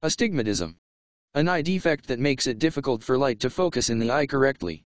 Astigmatism. An eye defect that makes it difficult for light to focus in the eye correctly.